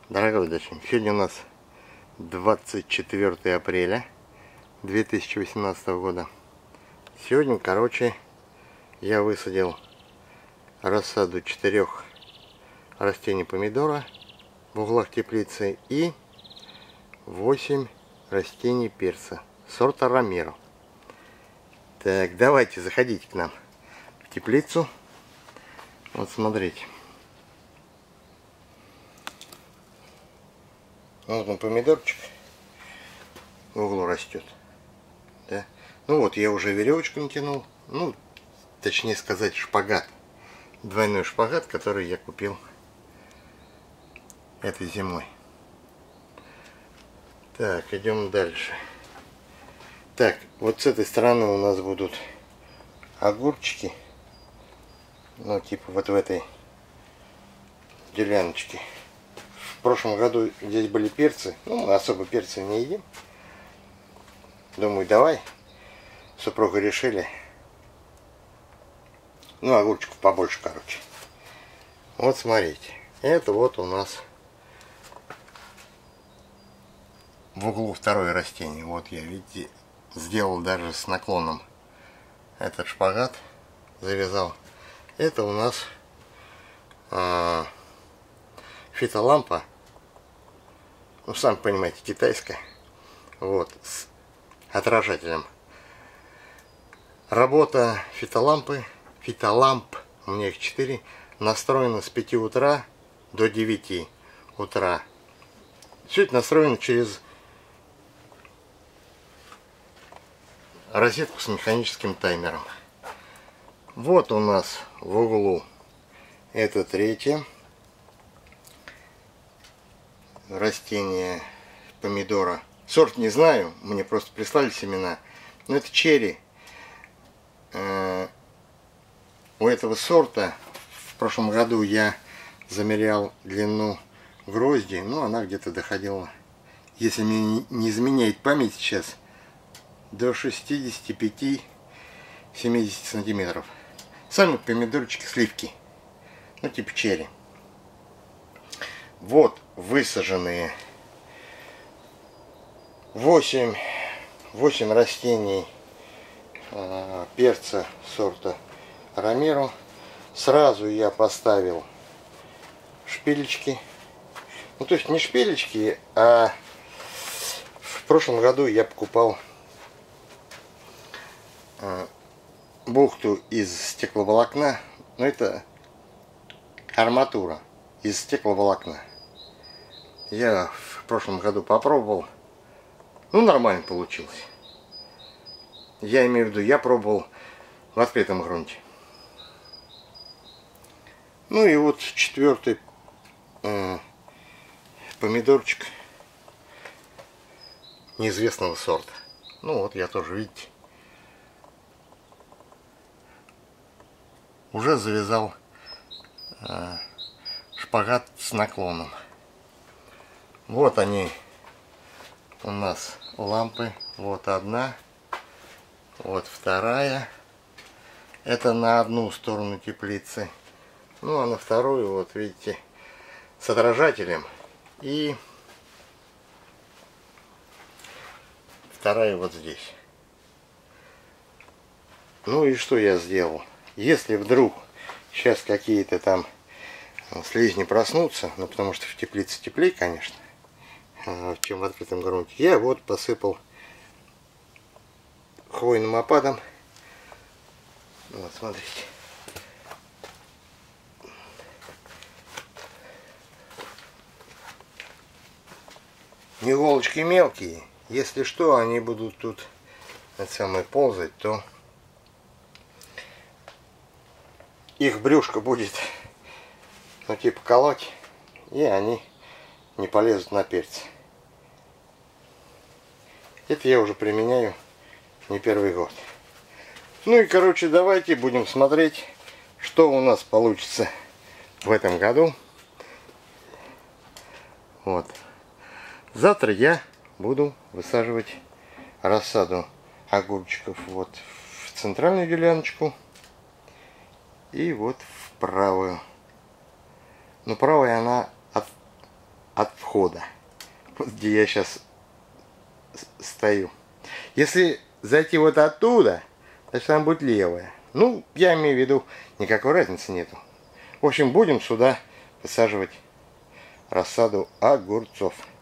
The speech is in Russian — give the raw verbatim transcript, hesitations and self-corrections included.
Дорогой дачник, сегодня у нас двадцать четвёртое апреля две тысячи восемнадцатого года. Сегодня, короче, я высадил рассаду четырех растений помидора в углах теплицы и восемь растений перца сорта Ромеро. Так, давайте заходите к нам в теплицу. Вот смотрите. Вот он, помидорчик в углу растет. Да? Ну вот, я уже веревочку натянул. Ну, точнее сказать, шпагат. Двойной шпагат, который я купил этой зимой. Так, идем дальше. Так, вот с этой стороны у нас будут огурчики. Ну, типа вот в этой деляночке. В прошлом году здесь были перцы. Ну, мы особо перцы не едим. Думаю, давай. Супруга решили. Ну, огурчиков побольше, короче. Вот смотрите. Это вот у нас в углу второе растение. Вот я, видите, сделал даже с наклоном этот шпагат. Завязал. Это у нас а, фитолампа. Ну, сами понимаете, китайская. Вот, с отражателем. Работа фитолампы, фитоламп, у меня их четыре, настроена с пяти утра до девяти утра. Все это настроено через розетку с механическим таймером. Вот у нас в углу это третье растение помидора. Сорт не знаю, мне просто прислали семена. Но это черри. У этого сорта в прошлом году я замерял длину грозди. Ну, она где-то доходила, если мне не изменяет память сейчас, до шестидесяти пяти — семидесяти сантиметров. Сами помидорчики сливки. Ну, типа черри. Вот высаженные восемь растений э, перца сорта Ромеро. Сразу я поставил шпилечки. Ну, то есть не шпилечки, а в прошлом году я покупал э, бухту из стекловолокна. Но это арматура из стекловолокна. Я в прошлом году попробовал. Ну, нормально получилось. Я имею в виду, я пробовал в открытом грунте. Ну и вот четвертый э, помидорчик неизвестного сорта. Ну вот я тоже, видите, уже завязал э, шпагат с наклоном. Вот они у нас лампы. Вот одна, вот вторая. Это на одну сторону теплицы. Ну а на вторую, вот видите, с отражателем. И вторая вот здесь. Ну и что я сделал? Если вдруг сейчас какие-то там слизни проснутся, ну потому что в теплице теплее, конечно, чем в открытом грунте, я вот посыпал хвойным опадом. Вот, смотрите. Иголочки мелкие. Если что, они будут тут это самое ползать, то их брюшко будет, ну, типа колоть, и они не полезут на перец. Это я уже применяю не первый год. Ну и, короче, давайте будем смотреть, что у нас получится в этом году. Вот. Завтра я буду высаживать рассаду огурчиков вот в центральную деляночку и вот в правую. Но правая она от, от входа, вот где я сейчас стою. Если зайти вот оттуда, значит там будет левая. Ну, я имею в виду, никакой разницы нету. В общем, будем сюда высаживать рассаду огурцов.